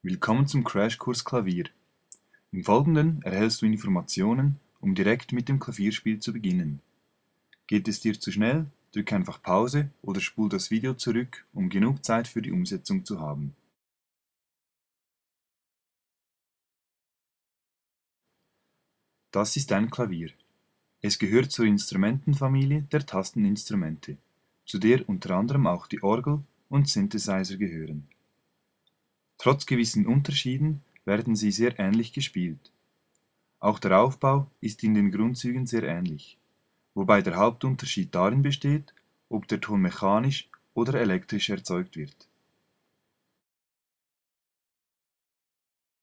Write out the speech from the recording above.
Willkommen zum Crashkurs Klavier. Im Folgenden erhältst du Informationen, um direkt mit dem Klavierspiel zu beginnen. Geht es dir zu schnell, drück einfach Pause oder spul das Video zurück, um genug Zeit für die Umsetzung zu haben. Das ist ein Klavier. Es gehört zur Instrumentenfamilie der Tasteninstrumente, zu der unter anderem auch die Orgel und Synthesizer gehören. Trotz gewissen Unterschieden werden sie sehr ähnlich gespielt. Auch der Aufbau ist in den Grundzügen sehr ähnlich, wobei der Hauptunterschied darin besteht, ob der Ton mechanisch oder elektrisch erzeugt wird.